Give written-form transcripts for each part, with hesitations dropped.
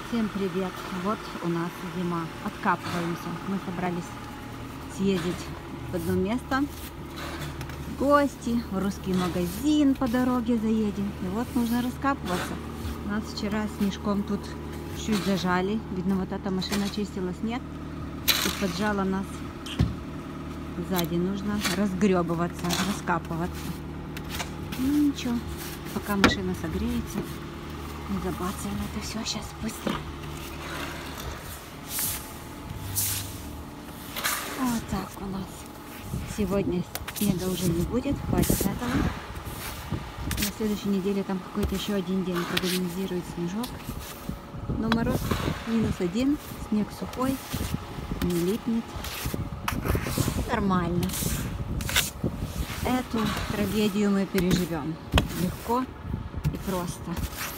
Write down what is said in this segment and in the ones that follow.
Всем привет! Вот у нас зима. Откапываемся. Мы собрались съездить в одно место, в гости, в русский магазин по дороге заедем. И вот нужно раскапываться. Нас вчера снежком тут чуть зажали. Видно, вот эта машина чистила снег и поджала нас сзади. Нужно разгребываться, раскапываться. Ну ничего, пока машина согреется. Не забацаем это все сейчас быстро. Вот так у нас. Сегодня снега уже не будет, хватит этого. На следующей неделе там какой-то еще один день прогнозирует снежок. Но мороз -1, снег сухой, не липнет. Нормально. Эту трагедию мы переживем легко и просто.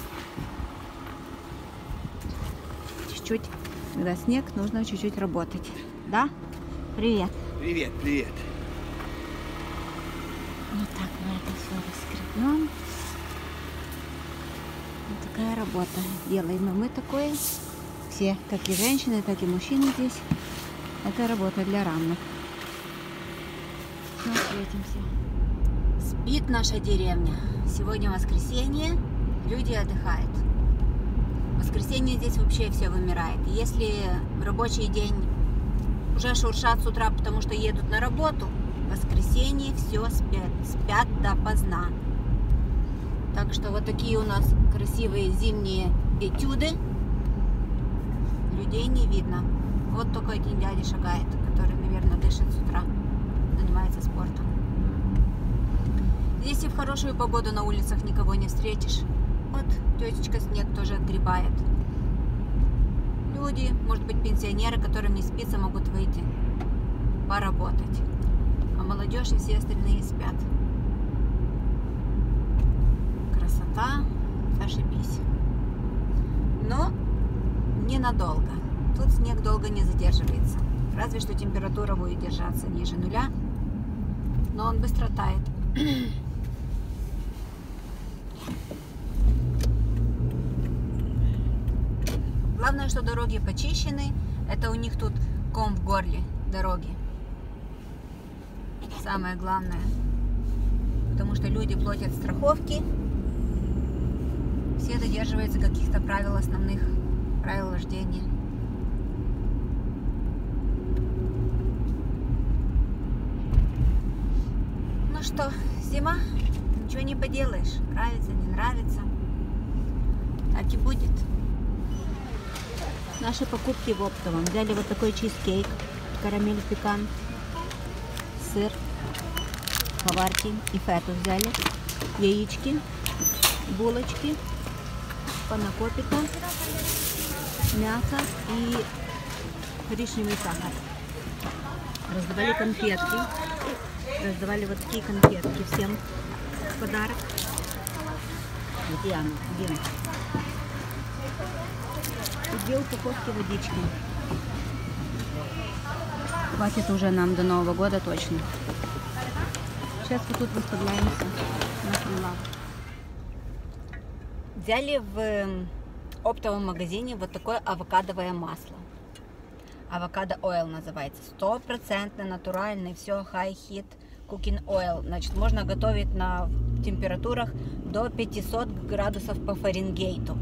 Чуть-чуть, когда снег, нужно чуть-чуть работать. Да? Привет. Привет, привет. Вот так мы это все раскрепнем. Вот такая работа. Делаем мы такое. Все, как и женщины, так и мужчины здесь. Это работа для равных. Все, светимся. Спит наша деревня. Сегодня воскресенье. Люди отдыхают. В воскресенье здесь вообще все вымирает. Если в рабочий день уже шуршат с утра, потому что едут на работу, в воскресенье все спят допоздна. Так что вот такие у нас красивые зимние этюды. Людей не видно. Вот только один дядя шагает, который, наверное, дышит с утра, занимается спортом. Здесь и в хорошую погоду на улицах никого не встретишь. Вот тетечка снег тоже отгребает. Люди, может быть, пенсионеры, которым не спится, могут выйти поработать. А молодежь и все остальные спят. Красота, зашибись. Но ненадолго. Тут снег долго не задерживается. Разве что температура будет держаться ниже 0. Но он быстро тает. Главное, что дороги почищены. Это у них тут ком в горле дороги. Самое главное. Потому что люди платят страховки. Все додерживаются каких-то правил основных, правил вождения. Ну что, зима, ничего не поделаешь. Нравится, не нравится. Так и будет. Наши покупки в оптовом. Взяли вот такой чизкейк, карамель пекан, сыр, хаварти и фету взяли, яички, булочки, панакопита, мясо и коричневый сахар. Раздавали конфетки. Раздавали вот такие конфетки всем в подарок. Где она? Где? И 2 упаковки водички. Хватит уже нам до Нового года точно. Сейчас вот тут выставляемся на прилавок. Взяли в оптовом магазине вот такое авокадовое масло. Авокадо ойл называется. 100% натуральный, все high heat cooking oil. Значит, можно готовить на температурах до 500 градусов по Фаренгейту.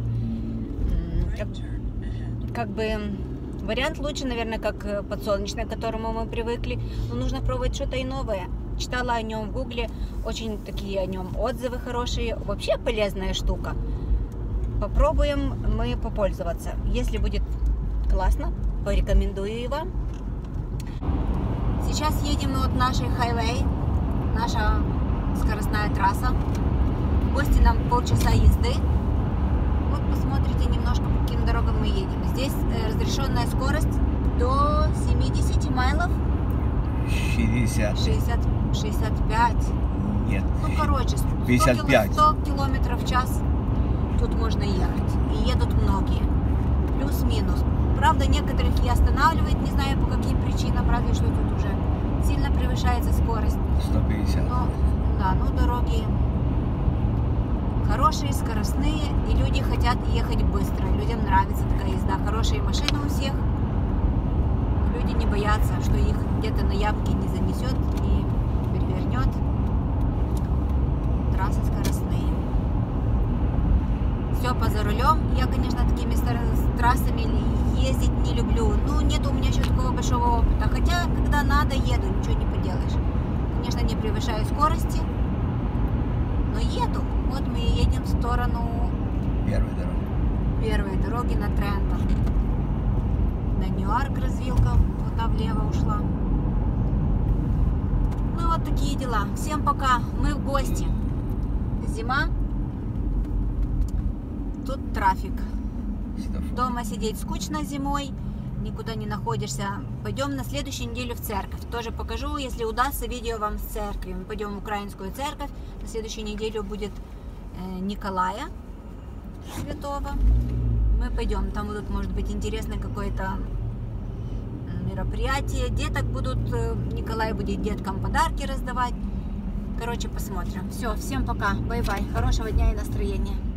Как бы вариант лучше, наверное, как подсолнечное, к которому мы привыкли. Но нужно пробовать что-то и новое. Читала о нем в гугле, очень такие о нем отзывы хорошие. Вообще полезная штука. Попробуем мы попользоваться. Если будет классно, порекомендую и вам. Сейчас едем на вот нашей хайвей, наша скоростная трасса. В гости нам полчаса езды. Вот посмотрите немножко, по каким дорогам мы едем. Здесь разрешенная скорость до 70 майлов. 60. 65. Нет. Ну, короче, 55. 100 километров в час тут можно ехать. И едут многие. Плюс-минус. Правда, некоторых и останавливает, не знаю по каким причинам, разве что тут уже сильно превышается скорость. 150. Но, да, ну дороги Хорошие, скоростные, и люди хотят ехать быстро. Людям нравится такая езда. Хорошие машины у всех. Люди не боятся, что их где-то на ямке не занесет и перевернет. Трассы скоростные. Все за рулем. Я, конечно, такими трассами ездить не люблю. Ну, нет у меня еще такого большого опыта. Хотя, когда надо, еду, ничего не поделаешь. Конечно, не превышаю скорости, но еду. Вот мы едем в сторону первой дороги на Трентон. На Ньюарк развилка, вот та влево ушла. Ну, вот такие дела. Всем пока. Мы в гости. Зима. Тут трафик. Дома сидеть скучно зимой, никуда не находишься. Пойдем на следующую неделю в церковь. Тоже покажу, если удастся, видео вам с церкви. Мы пойдем в украинскую церковь. На следующую неделю будет Николая Святого. Мы пойдем. Там будут, может быть, интересное какое-то мероприятие. Деток будут, Николай будет деткам подарки раздавать. Короче, посмотрим. Все, всем пока. Бай-бай. Хорошего дня и настроения.